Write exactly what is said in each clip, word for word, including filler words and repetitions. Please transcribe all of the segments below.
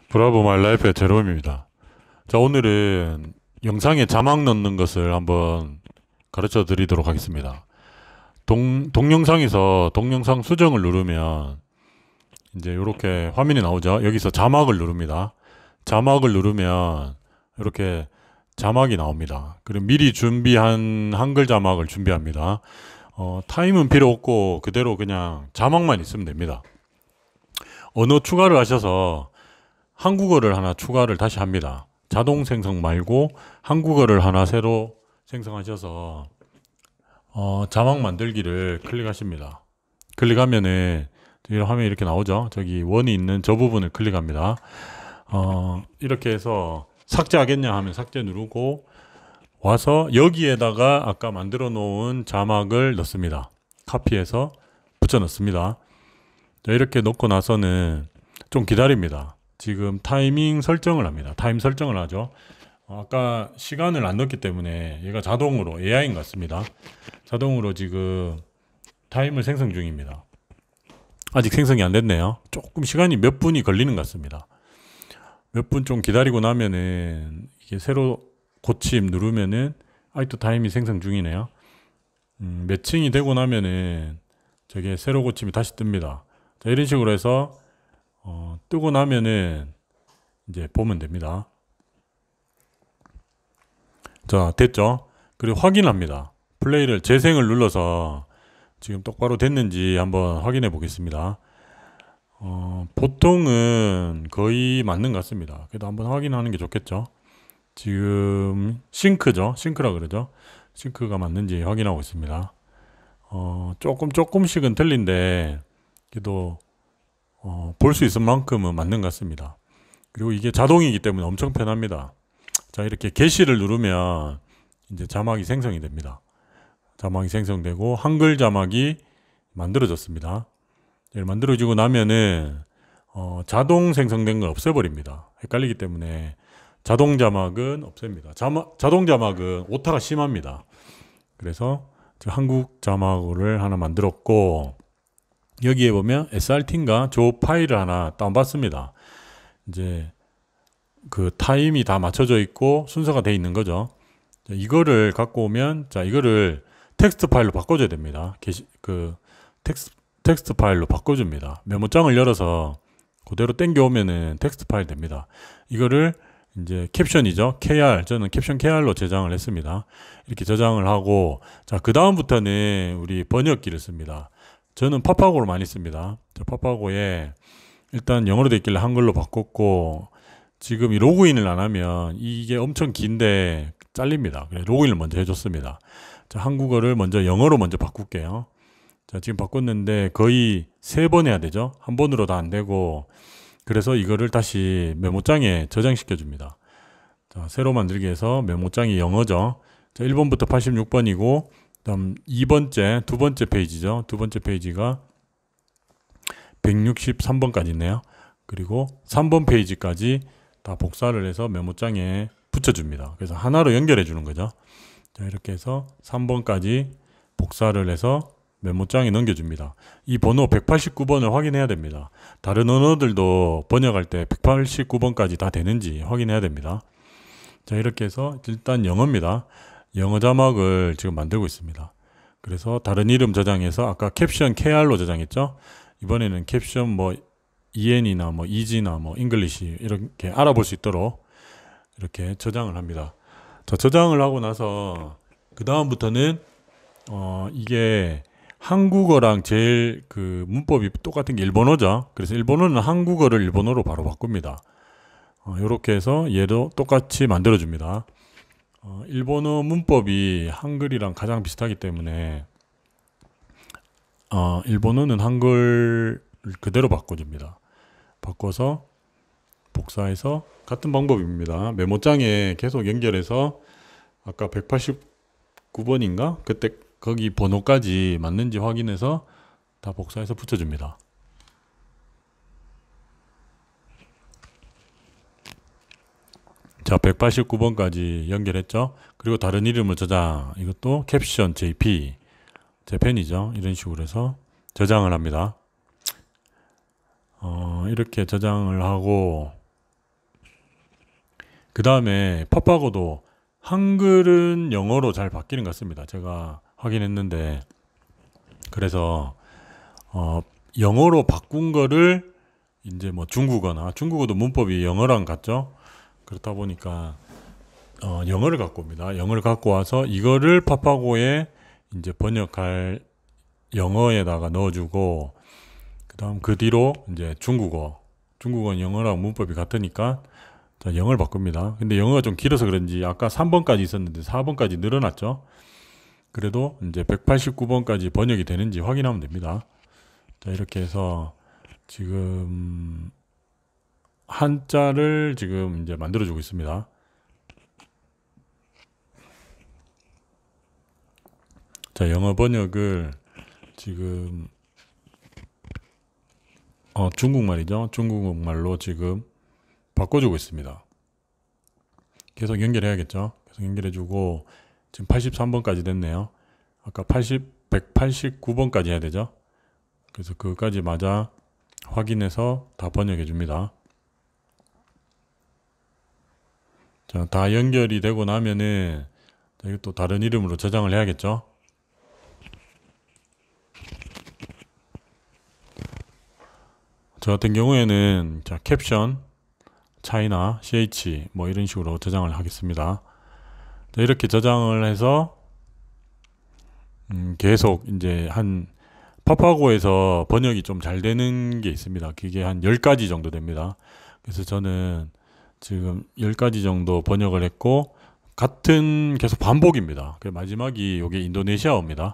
브라보 마이 라이프의 제롬입니다. 자, 오늘은 영상에 자막 넣는 것을 한번 가르쳐 드리도록 하겠습니다. 동, 동영상에서 동영상 수정을 누르면 이제 이렇게 화면이 나오죠. 여기서 자막을 누릅니다. 자막을 누르면 이렇게 자막이 나옵니다. 그리고 미리 준비한 한글 자막을 준비합니다. 어, 타임은 필요 없고 그대로 그냥 자막만 있으면 됩니다. 언어 추가를 하셔서 한국어를 하나 추가를 다시 합니다. 자동 생성 말고 한국어를 하나 새로 생성하셔서 어, 자막 만들기를 클릭하십니다. 클릭하면은 화면이 이렇게 나오죠. 저기 원이 있는 저 부분을 클릭합니다. 어, 이렇게 해서 삭제하겠냐 하면 삭제 누르고 와서 여기에다가 아까 만들어 놓은 자막을 넣습니다. 카피해서 붙여 넣습니다. 자, 이렇게 넣고 나서는 좀 기다립니다. 지금 타이밍 설정을 합니다. 타임 설정을 하죠. 어, 아까 시간을 안 넣었기 때문에 얘가 자동으로 에이아이인 것 같습니다. 자동으로 지금 타임을 생성 중입니다. 아직 생성이 안 됐네요. 조금 시간이 몇 분이 걸리는 것 같습니다. 몇 분 좀 기다리고 나면은 이게 새로 고침 누르면은 아직도 타임이 생성 중이네요. 음, 몇 층이 되고 나면은 저게 새로 고침이 다시 뜹니다. 자, 이런 식으로 해서 어, 뜨고 나면은 이제 보면 됩니다. 자, 됐죠? 그리고 확인합니다. 플레이를 재생을 눌러서 지금 똑바로 됐는지 한번 확인해 보겠습니다. 어, 보통은 거의 맞는 것 같습니다. 그래도 한번 확인하는 게 좋겠죠. 지금 싱크죠. 싱크라 그러죠. 싱크가 맞는지 확인하고 있습니다. 어, 조금 조금씩은 틀린데 그래도 어, 볼 수 있을 만큼은 맞는 것 같습니다. 그리고 이게 자동이기 때문에 엄청 편합니다. 자, 이렇게 게시를 누르면 이제 자막이 생성이 됩니다. 자막이 생성되고 한글 자막이 만들어졌습니다. 만들어지고 나면은 어, 자동 생성된 걸 없애버립니다. 헷갈리기 때문에 자동 자막은 없앱니다. 자막, 자동 자막은 오타가 심합니다. 그래서 한국 자막을 하나 만들었고 여기에 보면 에스알티인가 저 파일을 하나 다운받습니다. 이제 그 타임이 다 맞춰져 있고 순서가 돼 있는 거죠. 자, 이거를 갖고 오면 자 이거를 텍스트 파일로 바꿔줘야 됩니다. 게시, 그 텍스트, 텍스트 파일로 바꿔줍니다. 메모장을 열어서 그대로 땡겨 오면은 텍스트 파일 됩니다. 이거를 이제 캡션이죠. 케이알 저는 캡션 케이알로 저장을 했습니다. 이렇게 저장을 하고 자 그 다음부터는 우리 번역기를 씁니다. 저는 파파고를 많이 씁니다. 파파고에 일단 영어로 돼 있길래 한글로 바꿨고 지금 이 로그인을 안 하면 이게 엄청 긴데 잘립니다. 그래서 로그인을 먼저 해줬습니다. 자, 한국어를 먼저 영어로 먼저 바꿀게요. 자, 지금 바꿨는데 거의 세 번 해야 되죠. 한 번으로 다 안 되고 그래서 이거를 다시 메모장에 저장시켜 줍니다. 자, 새로 만들기 위해서 메모장이 영어죠. 자, 일 번부터 팔십육 번이고 그다음 이 번째, 두 번째 페이지죠. 두 번째 페이지가 백육십삼 번까지 있네요. 그리고 삼 번 페이지까지 다 복사를 해서 메모장에 붙여줍니다. 그래서 하나로 연결해 주는 거죠. 자, 이렇게 해서 삼 번까지 복사를 해서 메모장에 넘겨줍니다. 이 번호 백팔십구 번을 확인해야 됩니다. 다른 언어들도 번역할 때 백팔십구 번까지 다 되는지 확인해야 됩니다. 자, 이렇게 해서 일단 영어입니다. 영어 자막을 지금 만들고 있습니다. 그래서 다른 이름 저장해서 아까 캡션 케이알로 저장했죠. 이번에는 캡션 뭐 이엔이나 뭐 이지나 뭐 잉글리시 이렇게 알아볼 수 있도록 이렇게 저장을 합니다. 자, 저장을 하고 나서 그 다음부터는 어 이게 한국어랑 제일 그 문법이 똑같은 게 일본어죠. 그래서 일본어는 한국어를 일본어로 바로 바꿉니다. 어, 이렇게 해서 얘도 똑같이 만들어 줍니다. 어, 일본어 문법이 한글이랑 가장 비슷하기 때문에 어, 일본어는 한글 그대로 바꿔줍니다. 바꿔서 복사해서 같은 방법입니다. 메모장에 계속 연결해서 아까 백팔십구 번인가? 그때 거기 번호까지 맞는지 확인해서 다 복사해서 붙여줍니다. 자, 백팔십구 번까지 연결했죠. 그리고 다른 이름을 저장. 이것도 캡션 제이피 재팬이죠. 이런 식으로 해서 저장을 합니다. 어, 이렇게 저장을 하고 그 다음에 팝하고도 한글은 영어로 잘 바뀌는 것 같습니다. 제가 확인했는데, 그래서 어, 영어로 바꾼 거를 이제 뭐 중국어나, 중국어도 문법이 영어랑 같죠. 그렇다 보니까 어, 영어를 갖고 옵니다. 영어를 갖고 와서 이거를 팝하고에 이제 번역할 영어에다가 넣어주고, 그 다음 그 뒤로 이제 중국어, 중국어는 영어랑 문법이 같으니까 자, 영어를 바꿉니다. 근데 영어가 좀 길어서 그런지 아까 삼 번까지 있었는데 사 번까지 늘어났죠. 그래도 이제 백팔십구 번까지 번역이 되는지 확인하면 됩니다. 자, 이렇게 해서 지금 한자를 지금 이제 만들어주고 있습니다. 자, 영어 번역을 지금 어, 중국말이죠. 중국말로 지금 바꿔주고 있습니다. 계속 연결해야겠죠. 계속 연결해주고 지금 팔십삼 번까지 됐네요. 아까 팔십, 백팔십구 번까지 해야 되죠. 그래서 그거까지 맞아 확인해서 다 번역해 줍니다. 자, 다 연결이 되고 나면은 또 다른 이름으로 저장을 해야겠죠. 저 같은 경우에는 자, 캡션 차이나 씨에이치 뭐 이런 식으로 저장을 하겠습니다. 자, 이렇게 저장을 해서 음, 계속 이제 한 파파고에서 번역이 좀 잘 되는 게 있습니다. 그게 한 열 가지 정도 됩니다. 그래서 저는 지금 열 가지 정도 번역을 했고, 같은 계속 반복입니다. 그 마지막이 이게 인도네시아어입니다.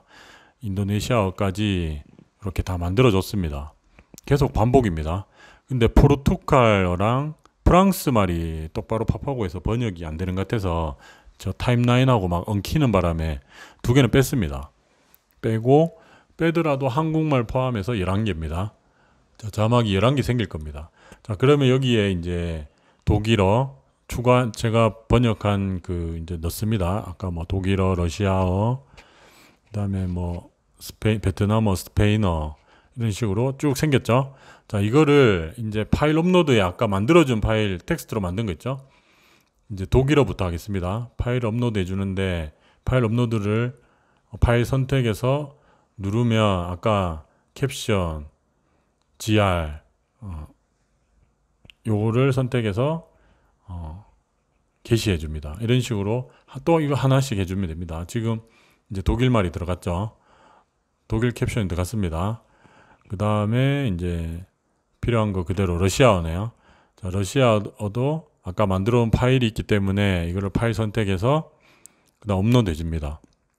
인도네시아어까지 이렇게 다 만들어줬습니다. 계속 반복입니다. 근데 포르투갈어랑 프랑스 말이 똑바로 파파고에서 번역이 안 되는 것 같아서 저 타임라인하고 막 엉키는 바람에 두 개는 뺐습니다. 빼고 빼더라도 한국말 포함해서 열한 개입니다. 자, 자막이 열한 개 생길 겁니다. 자, 그러면 여기에 이제 독일어 추가 제가 번역한 그 이제 넣습니다. 아까 뭐 독일어, 러시아어, 그다음에 뭐 스페인, 베트남어, 스페인어 이런 식으로 쭉 생겼죠. 자, 이거를 이제 파일 업로드에 아까 만들어준 파일 텍스트로 만든 거 있죠. 이제 독일어부터 하겠습니다. 파일 업로드 해주는데 파일 업로드를 파일 선택해서 누르면 아까 캡션, 지알 어, 요거를 선택해서 어, 게시해 줍니다. 이런 식으로 또 이거 하나씩 해주면 됩니다. 지금 이제 독일 말이 들어갔죠. 독일 캡션이 들어갔습니다. 그 다음에 이제 필요한 거 그대로 러시아어네요. 자, 러시아어도 아까 만들어 온 파일이 있기 때문에 이거를 파일 선택해서 그 다음 업로드 해줍니다.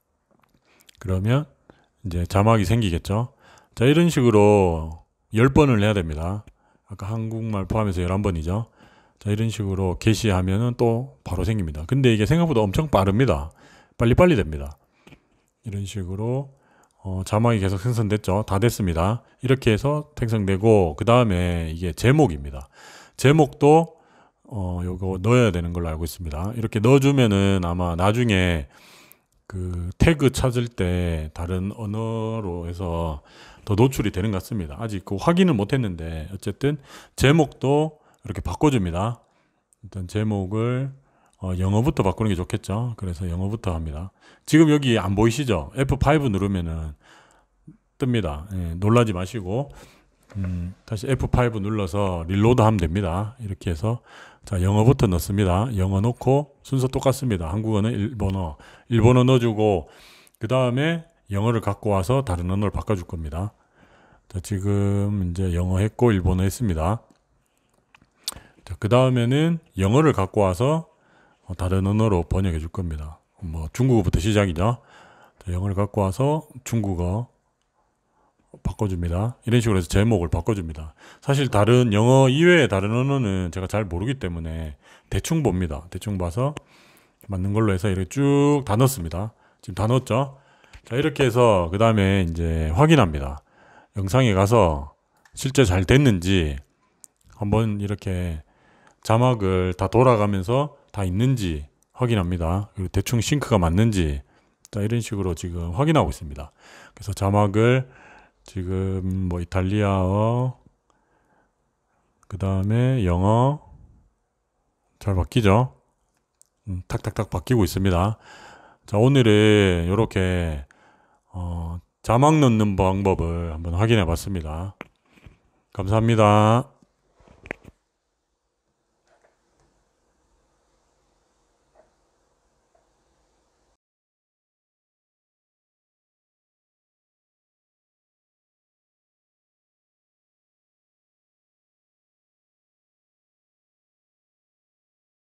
그러면 이제 자막이 생기겠죠. 자, 이런 식으로 열 번을 해야 됩니다. 아까 한국말 포함해서 열한 번이죠. 자, 이런 식으로 게시하면은 또 바로 생깁니다. 근데 이게 생각보다 엄청 빠릅니다. 빨리빨리 됩니다. 이런 식으로 어, 자막이 계속 생성됐죠. 다 됐습니다. 이렇게 해서 생성되고, 그 다음에 이게 제목입니다. 제목도 어, 요거 넣어야 되는 걸로 알고 있습니다. 이렇게 넣어주면은 아마 나중에 그 태그 찾을 때 다른 언어로 해서 더 노출이 되는 것 같습니다. 아직 그 확인을 못 했는데 어쨌든 제목도 이렇게 바꿔줍니다. 일단 제목을 어, 영어부터 바꾸는 게 좋겠죠. 그래서 영어부터 합니다. 지금 여기 안 보이시죠? 에프 파이브 누르면은 뜹니다. 예, 놀라지 마시고 음, 다시 에프 파이브 눌러서 릴로드 하면 됩니다. 이렇게 해서 자, 영어부터 넣습니다. 영어 넣고 순서 똑같습니다. 한국어는 일본어, 일본어 넣어주고 그 다음에 영어를 갖고 와서 다른 언어를 바꿔줄 겁니다. 자, 지금 이제 영어 했고 일본어 했습니다. 자, 그 다음에는 영어를 갖고 와서 다른 언어로 번역해 줄 겁니다. 뭐 중국어부터 시작이죠. 자, 영어를 갖고 와서 중국어 바꿔줍니다. 이런 식으로 해서 제목을 바꿔줍니다. 사실 다른 영어 이외의 다른 언어는 제가 잘 모르기 때문에 대충 봅니다. 대충 봐서 맞는 걸로 해서 이렇게 쭉 다 넣습니다. 지금 다 넣었죠. 자, 이렇게 해서 그 다음에 이제 확인합니다. 영상에 가서 실제 잘 됐는지 한번 이렇게 자막을 다 돌아가면서 다 있는지 확인합니다. 그리고 대충 싱크가 맞는지 자, 이런 식으로 지금 확인하고 있습니다. 그래서 자막을 지금 뭐 이탈리아어 그 다음에 영어 잘 바뀌죠. 음, 탁탁탁 바뀌고 있습니다. 자, 오늘은 이렇게 어, 자막 넣는 방법을 한번 확인해 봤습니다. 감사합니다.